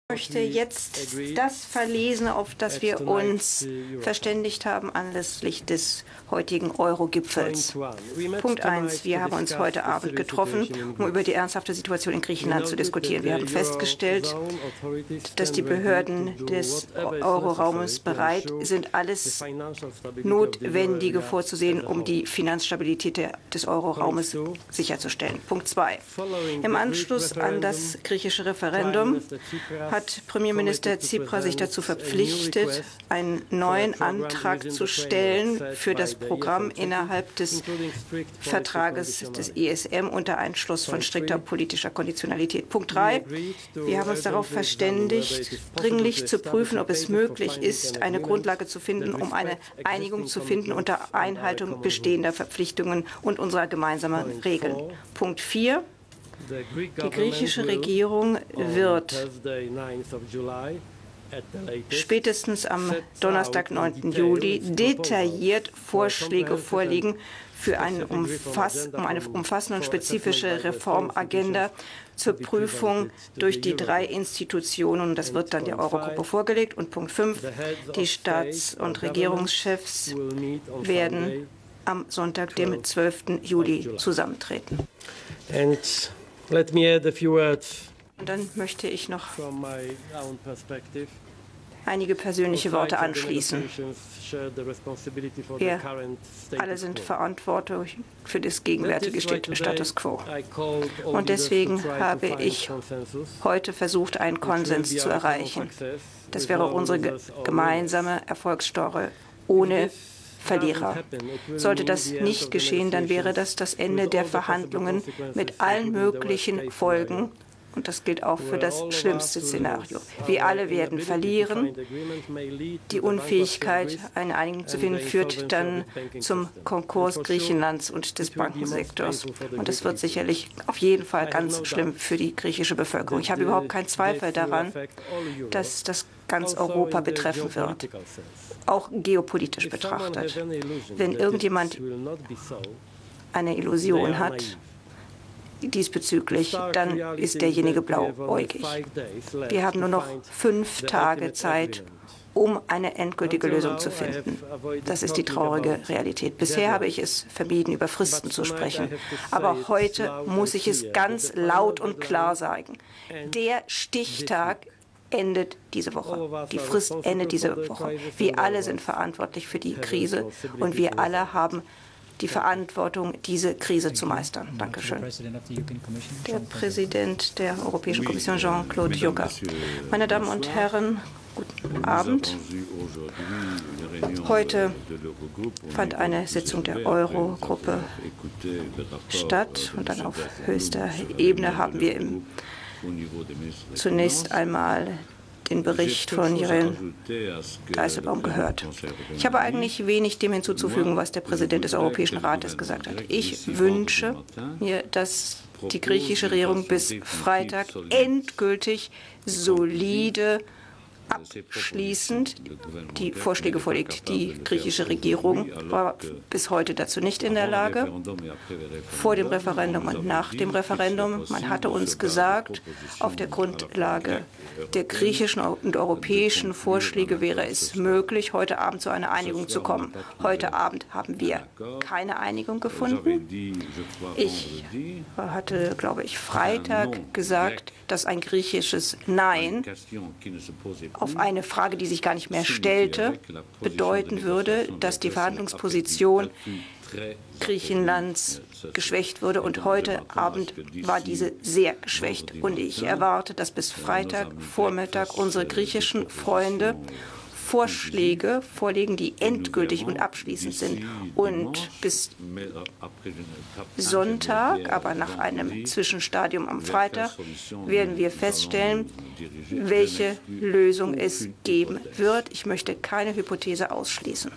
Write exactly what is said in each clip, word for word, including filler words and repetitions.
Ich möchte jetzt das verlesen, auf das wir uns verständigt haben anlässlich des heutigen Euro-Gipfels. Punkt eins. Wir haben uns heute Abend getroffen, um über die ernsthafte Situation in Griechenland zu diskutieren. Wir haben festgestellt, dass die Behörden des Euro-Raumes bereit sind, alles Notwendige vorzusehen, um die Finanzstabilität des Euro-Raumes sicherzustellen. Punkt zwei. Im Anschluss an das griechische Referendum hat Premierminister Tsipras sich dazu verpflichtet, einen neuen Antrag zu stellen für das Programm innerhalb des Vertrages des E S M unter Einschluss von strikter politischer Konditionalität. Punkt drei. Wir haben uns darauf verständigt, dringlich zu prüfen, ob es möglich ist, eine Grundlage zu finden, um eine Einigung zu finden unter Einhaltung bestehender Verpflichtungen und unserer gemeinsamen Regeln. Punkt vier. Die griechische Regierung wird spätestens am Donnerstag, neunten Juli, detailliert Vorschläge vorlegen für eine umfass um eine umfassende und spezifische Reformagenda zur Prüfung durch die drei Institutionen. Das wird dann der Eurogruppe vorgelegt. Und Punkt fünf. Die Staats- und Regierungschefs werden am Sonntag, dem zwölften Juli, zusammentreten. And let me add a few words. Und dann möchte ich noch einige persönliche Worte anschließen. Wir alle sind verantwortlich für das gegenwärtige Status quo. Und deswegen habe ich heute versucht, einen Konsens zu erreichen. Das wäre unsere gemeinsame Erfolgsstory ohne Verlierer. Sollte das nicht geschehen, dann wäre das das Ende der Verhandlungen mit allen möglichen Folgen. Und das gilt auch für das schlimmste Szenario. Wir alle werden verlieren. Die Unfähigkeit, eine Einigung zu finden, führt dann zum Konkurs Griechenlands und des Bankensektors. Und das wird sicherlich auf jeden Fall ganz schlimm für die griechische Bevölkerung. Ich habe überhaupt keinen Zweifel daran, dass das ganz Europa betreffen wird, auch geopolitisch betrachtet. Wenn irgendjemand eine Illusion hat diesbezüglich, dann ist derjenige blauäugig. Wir haben nur noch fünf Tage Zeit, um eine endgültige Lösung zu finden. Das ist die traurige Realität. Bisher habe ich es vermieden, über Fristen zu sprechen. Aber heute muss ich es ganz laut und klar sagen. Der Stichtag endet diese Woche. Die Frist endet diese Woche. Wir alle sind verantwortlich für die Krise und wir alle haben die Verantwortung, diese Krise zu meistern. Dankeschön. Der Präsident der Europäischen Kommission, Jean-Claude Juncker. Meine Damen und Herren, guten Abend. Heute fand eine Sitzung der Eurogruppe statt und dann auf höchster Ebene haben wir im zunächst einmal den Bericht von Jeroen Dijsselbloem gehört. Ich habe eigentlich wenig dem hinzuzufügen, was der Präsident des Europäischen Rates gesagt hat. Ich wünsche mir, dass die griechische Regierung bis Freitag endgültig solide abschließend die Vorschläge vorlegt. Die griechische Regierung war bis heute dazu nicht in der Lage. Vor dem Referendum und nach dem Referendum, man hatte uns gesagt, auf der Grundlage der griechischen und europäischen Vorschläge wäre es möglich, heute Abend zu einer Einigung zu kommen. Heute Abend haben wir keine Einigung gefunden. Ich hatte, glaube ich, Freitag gesagt, dass ein griechisches Nein auf eine Frage, die sich gar nicht mehr stellte, bedeuten würde, dass die Verhandlungsposition Griechenlands geschwächt würde. Und heute Abend war diese sehr geschwächt. Und ich erwarte, dass bis Freitag Vormittag unsere griechischen Freunde Vorschläge vorlegen, die endgültig und abschließend sind. Und bis Sonntag, aber nach einem Zwischenstadium am Freitag, werden wir feststellen, welche Lösung es geben wird. Ich möchte keine Hypothese ausschließen.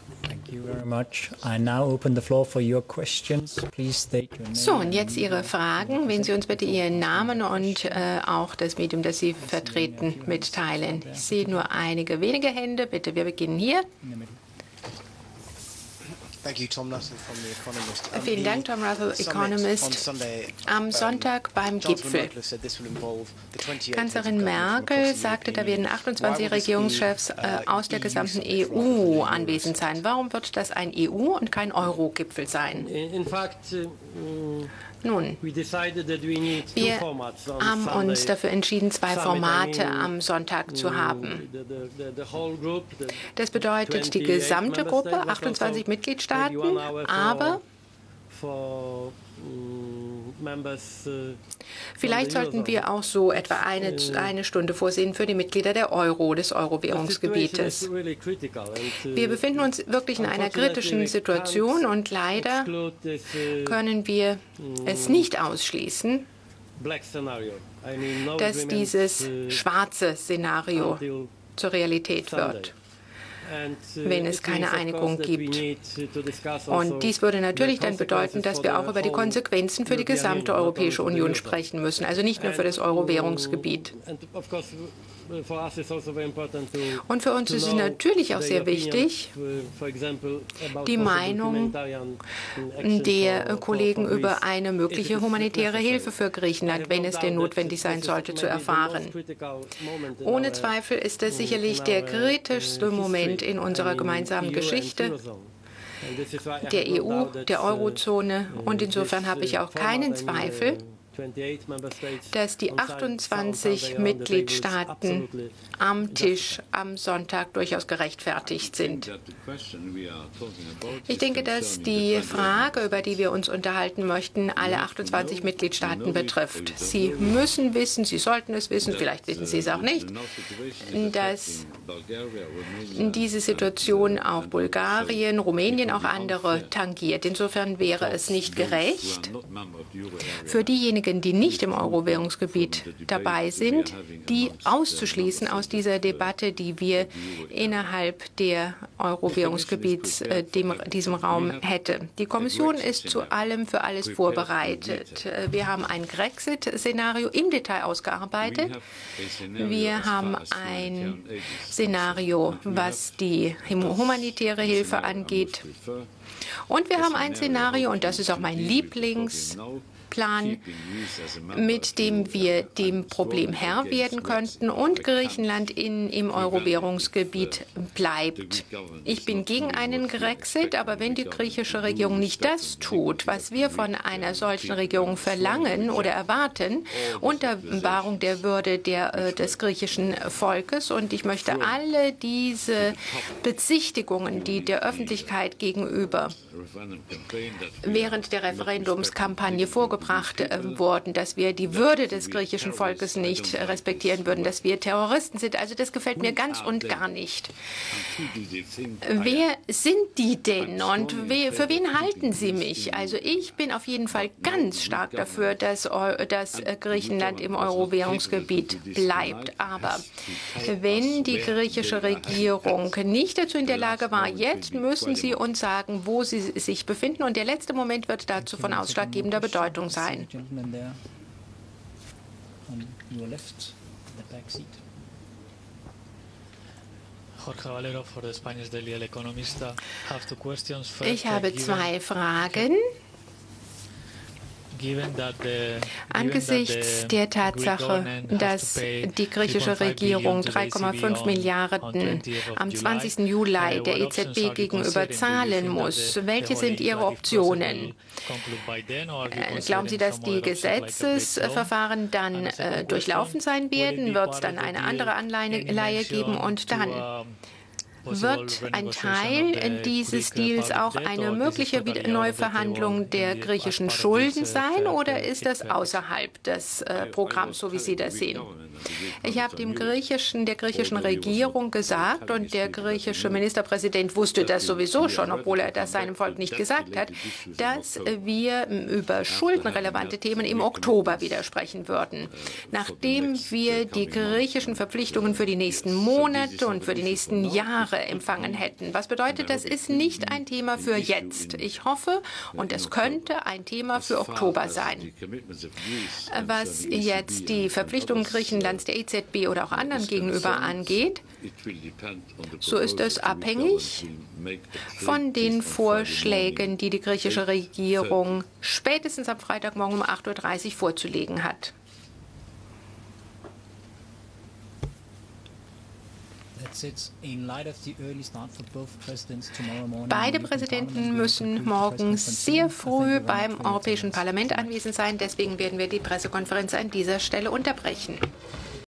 So, und jetzt Ihre Fragen. Wählen Sie uns bitte Ihren Namen und äh, auch das Medium, das Sie vertreten, mitteilen. Ich sehe nur einige wenige Hände. Bitte, wir beginnen hier. Vielen Dank, Tom Russell, Economist. Am Sonntag beim Gipfel. Kanzlerin Merkel sagte, da werden achtundzwanzig Regierungschefs äh, aus der gesamten E U anwesend sein. Warum wird das ein E U- und kein Euro-Gipfel sein? Nun, wir haben uns dafür entschieden, zwei Formate am Sonntag zu haben. Das bedeutet die gesamte Gruppe, achtundzwanzig Mitgliedstaaten, aber vielleicht sollten wir auch so etwa eine, eine Stunde vorsehen für die Mitglieder der Euro, des Euro-Währungsgebietes. Wir befinden uns wirklich in einer kritischen Situation und leider können wir es nicht ausschließen, dass dieses schwarze Szenario zur Realität wird, wenn es keine Einigung gibt. Und dies würde natürlich dann bedeuten, dass wir auch über die Konsequenzen für die gesamte Europäische Union sprechen müssen, also nicht nur für das Euro-Währungsgebiet. Und für uns ist es natürlich auch sehr wichtig, die Meinung der Kollegen über eine mögliche humanitäre Hilfe für Griechenland, wenn es denn notwendig sein sollte, zu erfahren. Ohne Zweifel ist es sicherlich der kritischste Moment in unserer gemeinsamen Geschichte, der E U, der Eurozone. Und insofern habe ich auch keinen Zweifel, dass die achtundzwanzig Mitgliedstaaten am Tisch am Sonntag durchaus gerechtfertigt sind. Ich denke, dass die Frage, über die wir uns unterhalten möchten, alle achtundzwanzig Mitgliedstaaten betrifft. Sie müssen wissen, sie sollten es wissen, vielleicht wissen sie es auch nicht, dass diese Situation auch Bulgarien, Rumänien, auch andere tangiert. Insofern wäre es nicht gerecht für diejenigen, die nicht im Euro-Währungsgebiet dabei sind, die auszuschließen aus dieser Debatte, die wir innerhalb der Euro-Währungsgebiets, äh, dem, diesem Raum hätte. Die Kommission ist zu allem für alles vorbereitet. Wir haben ein Grexit-Szenario im Detail ausgearbeitet. Wir haben ein Szenario, was die humanitäre Hilfe angeht. Und wir haben ein Szenario, und das ist auch mein Lieblingsplan, mit dem wir dem Problem Herr werden könnten und Griechenland in, im Euro-Währungsgebiet bleibt. Ich bin gegen einen Grexit, aber wenn die griechische Regierung nicht das tut, was wir von einer solchen Regierung verlangen oder erwarten, unter Wahrung der Würde der, äh, des griechischen Volkes, und ich möchte alle diese Bezichtigungen, die der Öffentlichkeit gegenüber während der Referendumskampagne vorgebracht äh, wurden, dass wir die Würde des griechischen Volkes nicht respektieren würden, dass wir Terroristen sind. Also das gefällt mir ganz und gar nicht. Wer sind die denn und we, für wen halten sie mich? Also ich bin auf jeden Fall ganz stark dafür, dass, dass Griechenland im Euro-Währungsgebiet bleibt. Aber wenn die griechische Regierung nicht dazu in der Lage war, jetzt müssen sie uns sagen, wo sie sich befinden. Und der letzte Moment wird dazu von ausschlaggebender Bedeutung sein. Ich habe zwei Fragen. Angesichts der Tatsache, dass die griechische Regierung drei Komma fünf Milliarden am zwanzigsten Juli der E Z B gegenüber zahlen muss, welche sind Ihre Optionen? Glauben Sie, dass die Gesetzesverfahren dann äh, durchlaufen sein werden? Wird es dann eine andere Anleihe geben? Und dann wird ein Teil dieses Deals auch eine mögliche Neuverhandlung der griechischen Schulden sein, oder ist das außerhalb des äh, Programms, so wie Sie das sehen? Ich habe dem griechischen, der griechischen Regierung gesagt, und der griechische Ministerpräsident wusste das sowieso schon, obwohl er das seinem Volk nicht gesagt hat, dass wir über schuldenrelevante Themen im Oktober wieder sprechen würden. Nachdem wir die griechischen Verpflichtungen für die nächsten Monate und für die nächsten Jahre Sprache empfangen hätten. Was bedeutet, das ist nicht ein Thema für jetzt. Ich hoffe, und es könnte ein Thema für Oktober sein. Was jetzt die Verpflichtungen Griechenlands, der E Z B oder auch anderen gegenüber angeht, so ist es abhängig von den Vorschlägen, die die griechische Regierung spätestens am Freitagmorgen um acht Uhr dreißig vorzulegen hat. Beide Präsidenten müssen morgen sehr früh beim Europäischen Parlament anwesend sein. Deswegen werden wir die Pressekonferenz an dieser Stelle unterbrechen.